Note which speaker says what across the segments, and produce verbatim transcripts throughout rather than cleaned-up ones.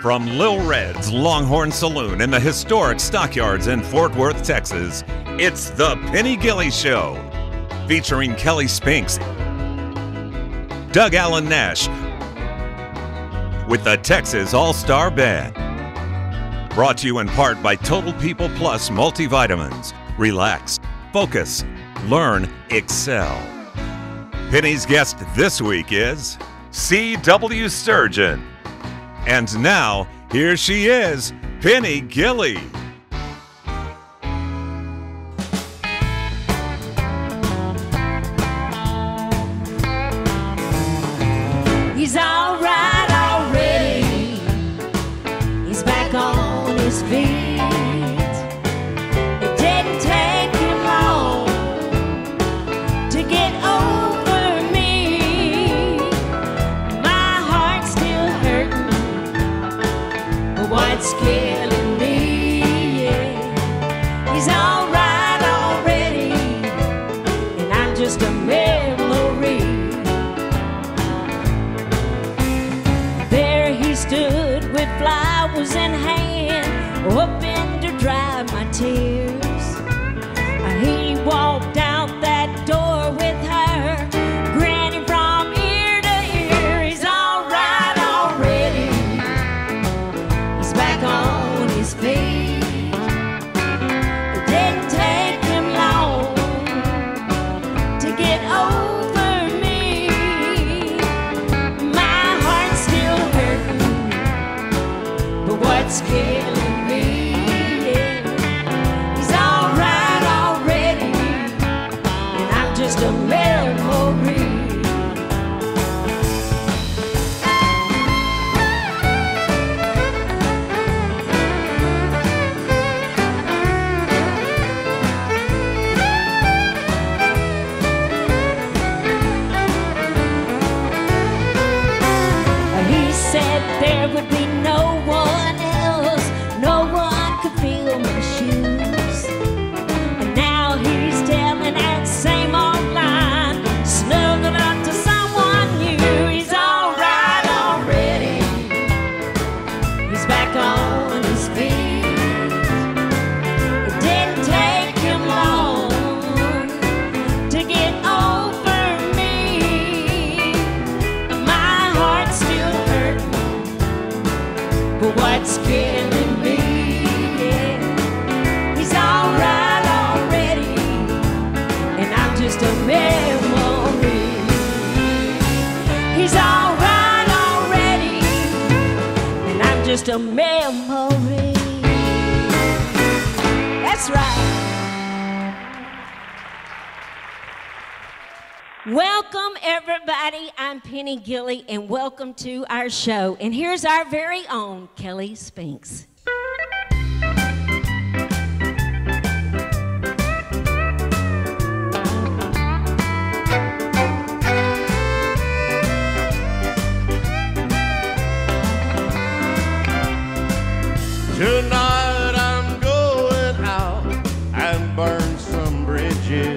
Speaker 1: From Lil Red's Longhorn Saloon in the historic Stockyards in Fort Worth, Texas, it's the Penny Gilley Show, featuring Kelly Spinks, Doug Allen Nash, with the Texas All-Star Band. Brought to you in part by Total People Plus Multivitamins. Relax, focus, learn, excel. Penny's guest this week is C W Sturgeon. And now, here she is, Penny Gilley.
Speaker 2: He's all right already. He's back on his feet. It didn't take him long to get over me. My heart's still hurting, but what's killing me? Yeah. He's all right already, and I'm just a memory. There he stood with flowers in hand, hoping to dry my tears. He walked out that door with her, grinning from ear to ear. He's all right already. He's back on his feet. It didn't take him long to get over me. My heart's still hurting, but what's killing me? Yeah. He's all right already, and I'm just a memory. He said there would be no one else, no one could fill my shoes. And now he's telling that same old line, snuggled up to someone new. He's all right already. He's back on his feet. It didn't take him long to get over me. My heart's still hurting, but what's killing me? Yeah. He's all right already, and I'm just a memory. He's all right already, and I'm just a memory. That's right. Welcome, everybody. I'm Penny Gilley, and welcome to our show. And here's our very own Kelly Spinks.
Speaker 3: Tonight I'm going out and burn some bridges,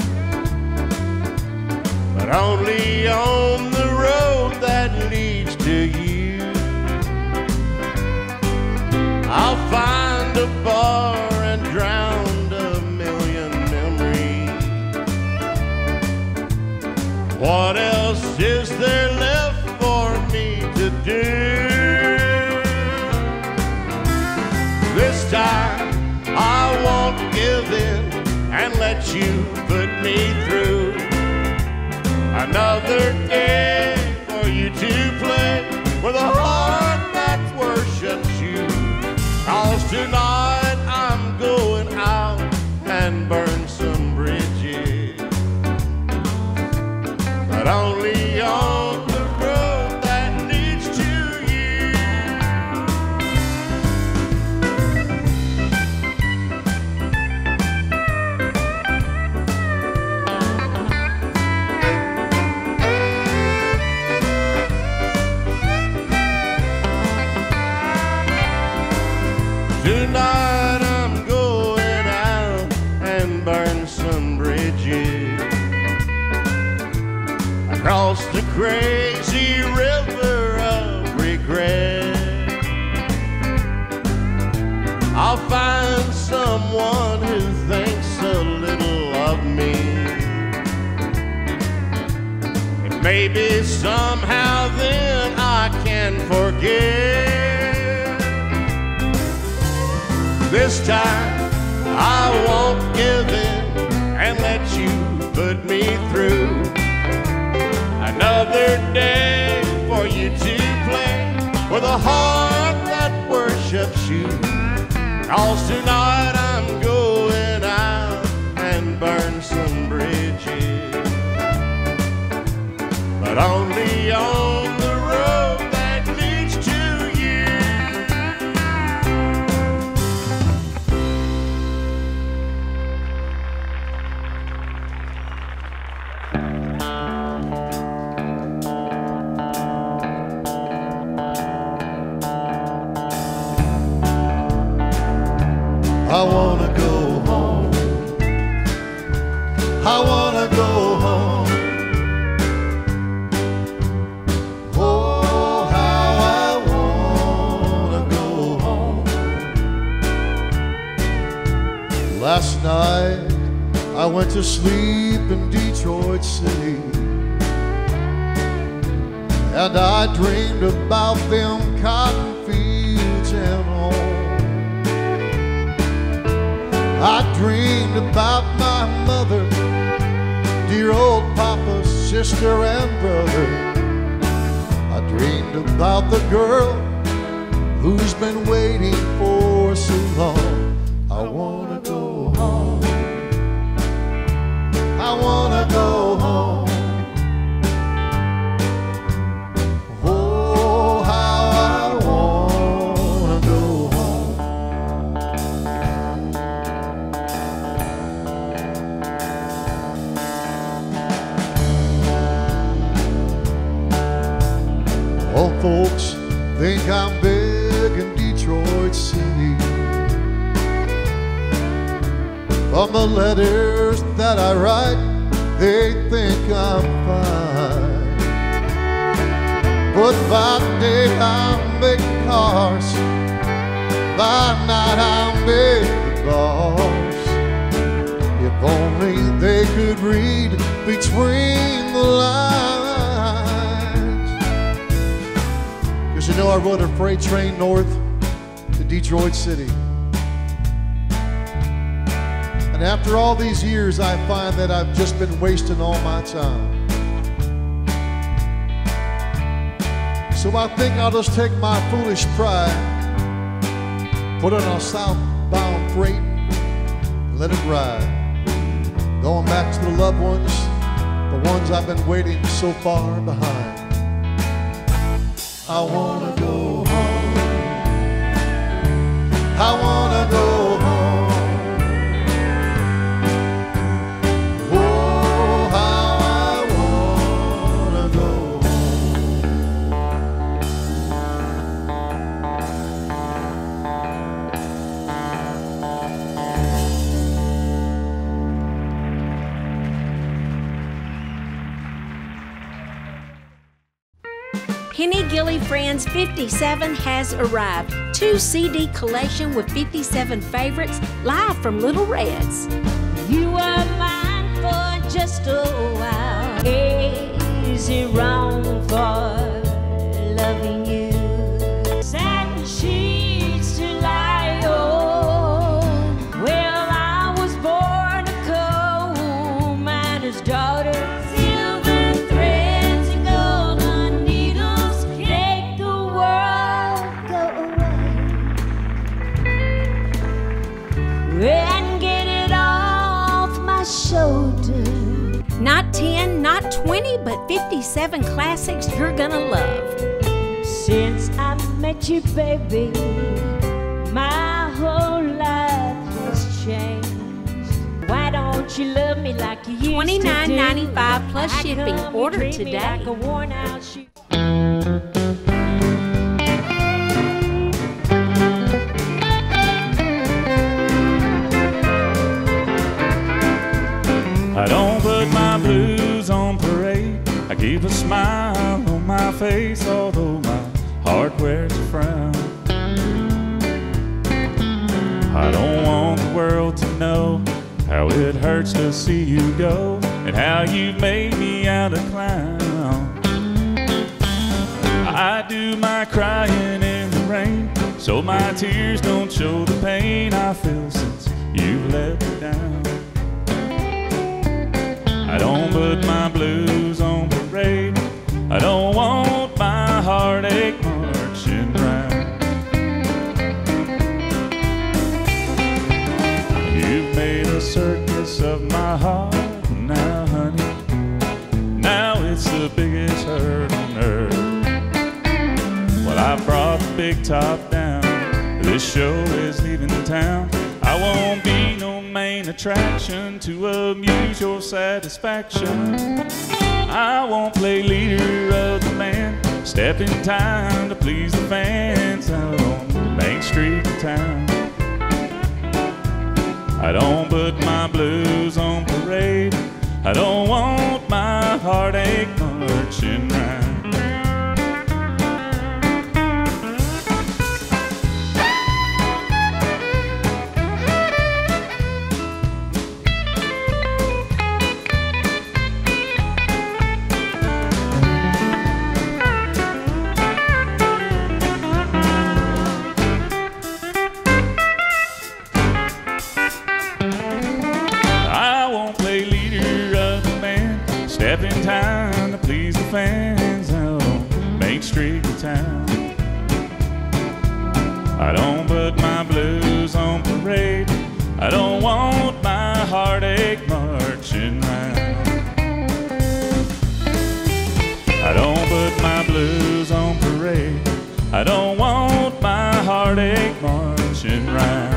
Speaker 3: but only on the road that leads to you. I'll find a bar and drown a million memories. What else is there left for me to do? This time I won't give in and let you put me through another day for you to play with a heart that worships you. 'Cause tonight I'm going out and burn some bridges, but only on the road that leads to you. Tonight I'm going out and burn some bridges across the crazy river of regret. maybe somehow then I can forget. This time I won't give in and let you put me through another day for you to play with a heart that worships you. 'Cause tonight I'm going out and burn some bridges, but only on the road that leads to you.
Speaker 4: I wanna go home. I wanna go home. Oh, how I wanna go home. Last night I went to sleep in Detroit City, and I dreamed about them cotton fields and home. I dreamed about my mother, dear old papa, sister and brother. I dreamed about the girl who's been waiting for so long. I wanna go home. I wanna go home. Oh, how I wanna go home. All folks think I'm big in Detroit City. From the letters that I write, they think I'm fine. But by day I'm making cars, by night I'm big boss. If only they could read between the lines. 'Cause you know I rode a freight train north to Detroit City. And after all these years, I find that I've just been wasting all my time. So I think I'll just take my foolish pride, put it on a southbound freight, and let it ride. Going back to the loved ones, the ones I've been waiting so far behind. I wanna go home. I wanna go home.
Speaker 2: Penny Gilley Friends fifty-seven has arrived. Two C D collection with fifty-seven favorites, live from Little Reds. You were mine for just a while. Is it wrong for loving you? Satin sheets to lie on. Well, I was born a coal miner's daughter. And get it off my shoulder. Not ten, not twenty, but fifty-seven classics you're gonna love. Since I met you, baby, my whole life has changed. Why don't you love me like you used to do?
Speaker 5: twenty-nine ninety-five plus shipping. Order today.
Speaker 2: Like a worn out shoe.
Speaker 6: I don't put my blues on parade. I keep a smile on my face, although my heart wears a frown. I don't want the world to know how it hurts to see you go and how you made me out a clown. I do my crying in the rain, so my tears don't show the pain I feel since you've let me down. I don't put my blues on parade. I don't want my heartache marching round. You've made a circus of my heart now, honey. Now it's the biggest hurt on earth. Well, I brought the big top down. This show is leaving town. I won't be no main attraction to amuse your satisfaction. I won't play leader of the band, step in time to please the fans out on Main Street in town. I don't put my blues on parade. I don't want my heartache marching round. Step in time to please the fans out on Main Street in town. I don't put my blues on parade. I don't want my heartache marching round. I don't put my blues on parade. I don't want my heartache marching round.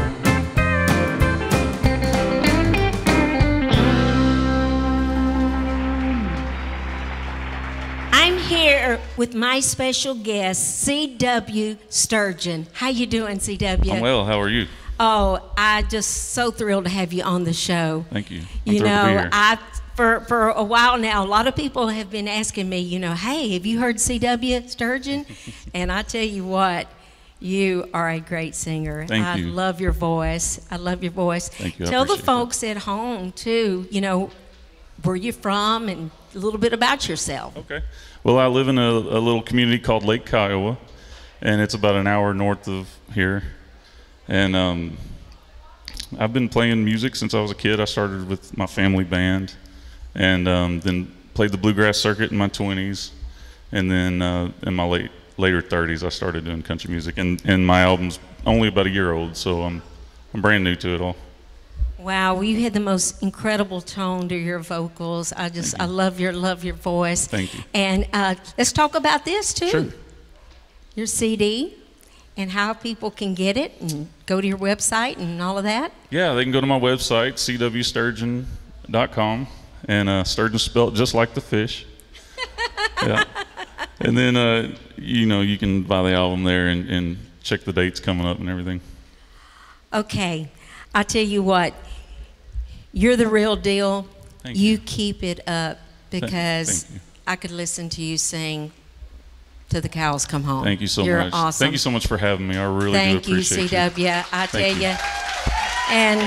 Speaker 5: I'm here with my special guest, C W Sturgeon. How you doing, C W?
Speaker 6: I'm well. How are you?
Speaker 5: Oh, I just so thrilled to have you on the show.
Speaker 6: Thank you. I'm
Speaker 5: you
Speaker 6: thrilled to be
Speaker 5: know,
Speaker 6: here.
Speaker 5: I for for a while now, a lot of people have been asking me, you know, hey, have you heard C W Sturgeon? And I tell you what, you are a great singer.
Speaker 6: Thank
Speaker 5: I
Speaker 6: you.
Speaker 5: love your voice. I love your voice.
Speaker 6: Thank you. I
Speaker 5: Tell the
Speaker 6: appreciate
Speaker 5: folks at home too, you know, where you're from and a little bit about yourself.
Speaker 6: Okay. Well, I live in a, a little community called Lake Kiowa, and it's about an hour north of here. And um, I've been playing music since I was a kid. I started with my family band, and um, then played the bluegrass circuit in my twenties, and then uh, in my late later thirties, I started doing country music. And, and my album's only about a year old, so I'm I'm brand new to it all.
Speaker 5: Wow, well, you had the most incredible tone to your vocals. I just, I love your, love your voice.
Speaker 6: Thank you.
Speaker 5: And uh, let's talk about this too.
Speaker 6: Sure.
Speaker 5: Your C D and how people can get it and go to your website and all of that.
Speaker 6: Yeah, they can go to my website, c w sturgeon dot com, and uh, Sturgeon spelled just like the fish. Yeah. And then, uh, you know, you can buy the album there and, and check the dates coming up and everything.
Speaker 5: Okay, I tell you what, you're the real deal.
Speaker 6: Thank
Speaker 5: you.
Speaker 6: you.
Speaker 5: Keep it up because
Speaker 6: Thank you.
Speaker 5: I could listen to you sing till the cows come home.
Speaker 6: Thank you so
Speaker 5: you're
Speaker 6: much.
Speaker 5: Awesome.
Speaker 6: Thank you so much for having me. I really
Speaker 5: Thank
Speaker 6: do
Speaker 5: you,
Speaker 6: appreciate
Speaker 5: C W. I tell
Speaker 6: Thank
Speaker 5: you.
Speaker 6: you.
Speaker 5: And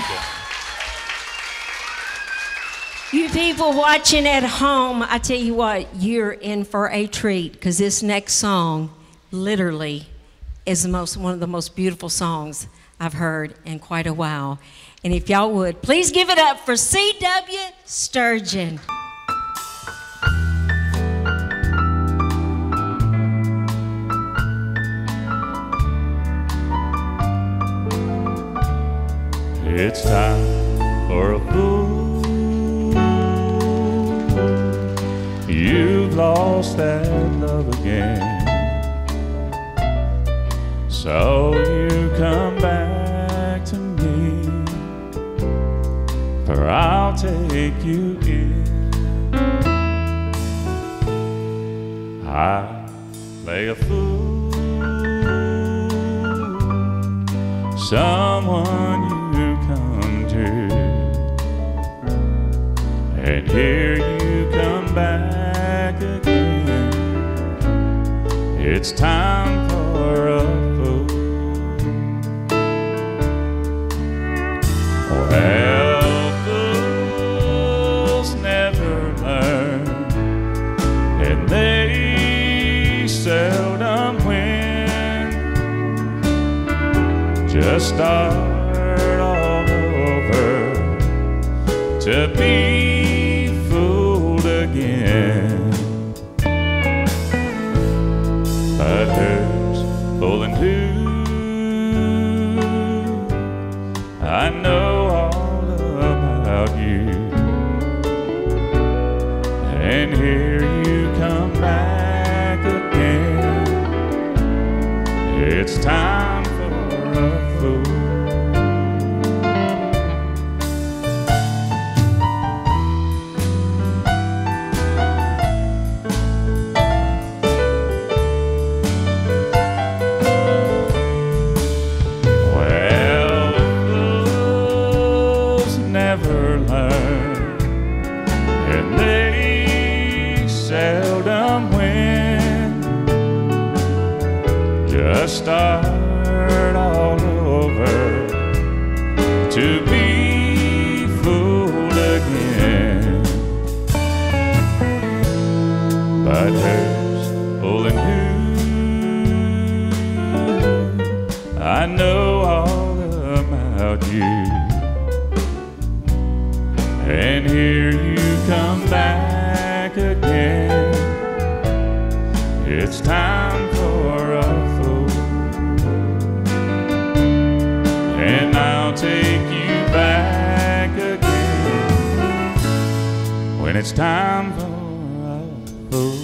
Speaker 5: you people watching at home, I tell you what, you're in for a treat because this next song literally is the most, one of the most beautiful songs I've heard in quite a while. And if y'all would, please give it up for C W Sturgeon.
Speaker 6: It's time for a fool. You've lost that love again. So you come back to me, for I'll take you in. I play a fool, someone you come to, and here you come back again. It's time for a fool. Well, fools never learn, and they seldom just start all over to be fooled again. But who's fooling who? I know all about you, and here you come back again. It's time for a fool. Start all over to be fooled again. But who's fooling who? I know all about you, and here you come back again. It's time for a fool, and I'll take you back again when it's time for a fool.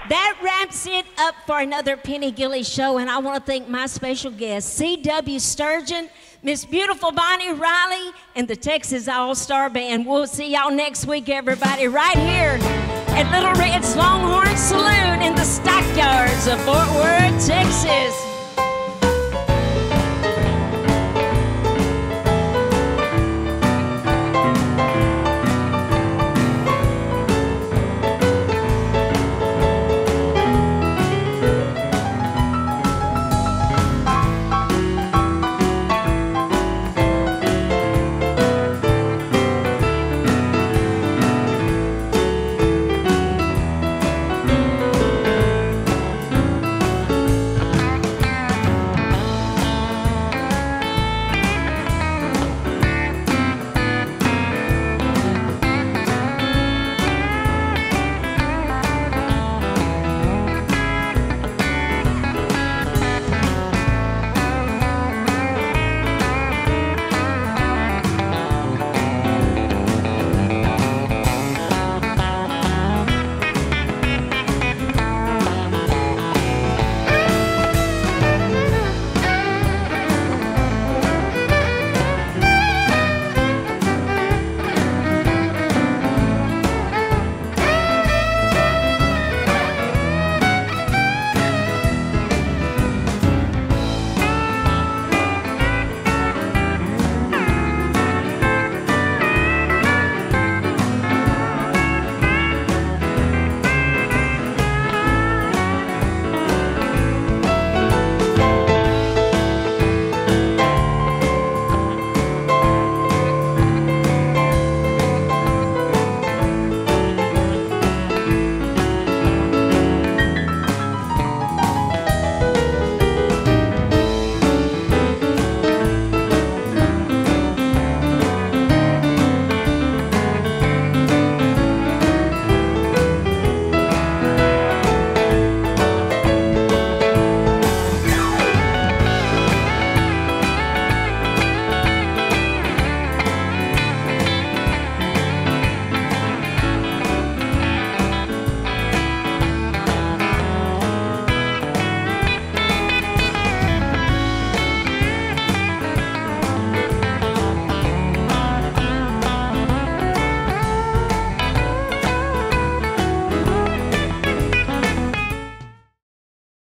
Speaker 5: That wraps it up for another Penny Gilley show, and I want to thank my special guests, C W Sturgeon, Miss Beautiful Bonnie Riley, and the Texas All-Star Band. We'll see y'all next week, everybody, right here at Little Red's Longhorn Saloon in the Stockyards of Fort Worth.